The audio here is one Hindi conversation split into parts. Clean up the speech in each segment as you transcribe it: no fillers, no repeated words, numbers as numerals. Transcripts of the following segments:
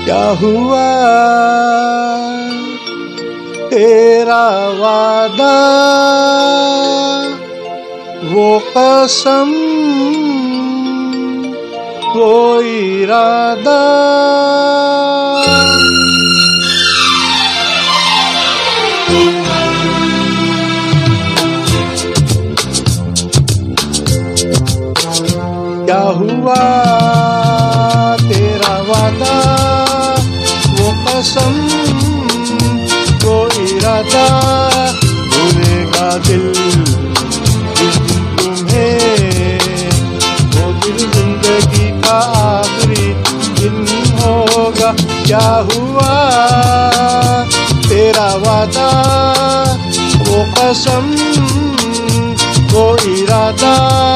क्या हुआ तेरा वादा, वो कसम, वो इरादा। क्या हुआ तेरा वादा, वो कसम, वो इरादा। भूलेगा दिल जिस दिन तुम्हें, वो दिल जिंदगी का आखिरी दिन होगा। क्या हुआ तेरा वादा, वो कसम, वो इरादा।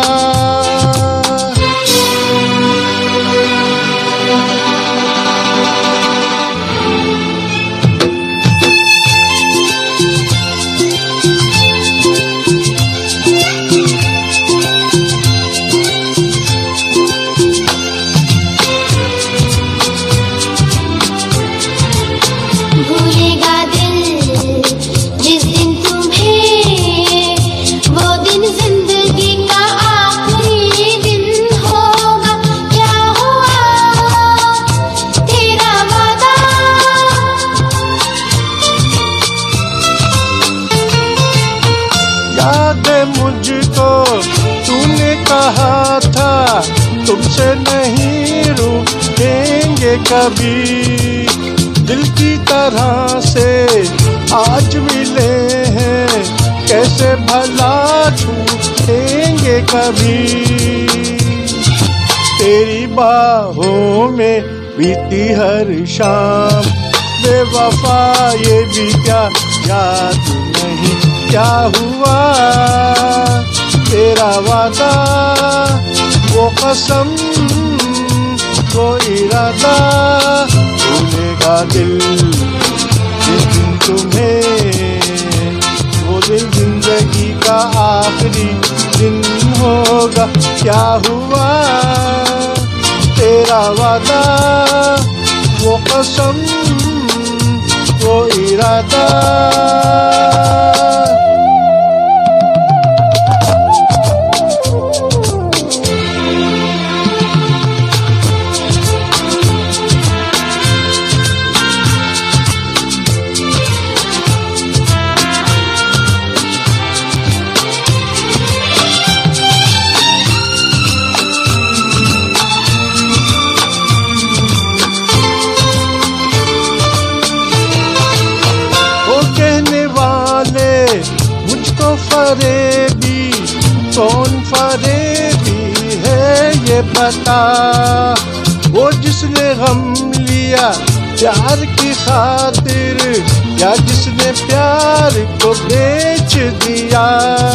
भूलेगा दिल जिस दिन तुम्हें, वो दिन जिंदगी का आखिरी दिन होगा। क्या हुआ तेरा वादा, याद है मुझको तूने कहा था, तुमसे नहीं रूठेंगे कभी। दिल की तरह से आज मिले हैं, कैसे भला छूटेंगे कभी। तेरी बाहों में बीती हर शाम, बेवफा ये भी क्या याद नहीं। क्या हुआ तेरा वादा, वो कसम, वो इरादा। भूलेगा दिल जिस दिन तुम्हें, वो दिल जिंदगी का आखिरी दिन होगा। क्या हुआ तेरा वादा, वो कसम, वो इरादा। मुझको फरेबी कौन फरेबी है ये बता। वो जिसने गम लिया प्यार की खातिर, या जिसने प्यार को बेच दिया।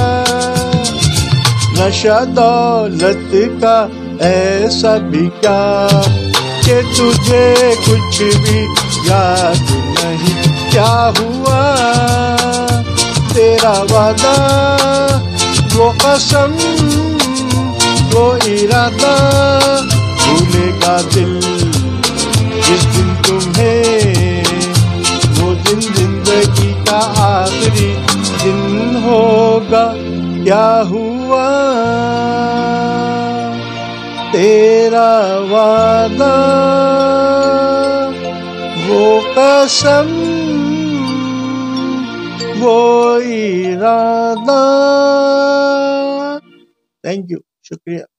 नशा दौलत का ऐसा भी क्या कि तुझे कुछ भी याद नहीं। क्या हुआ तेरा वादा, वो कसम, वो इरादा। भूलेगा दिल जिस दिन तुम्हें, वो दिन जिंदगी का आखिरी दिन होगा। क्या हुआ तेरा वादा, वो कसम, वो इरादा। थैंक यू, शुक्रिया।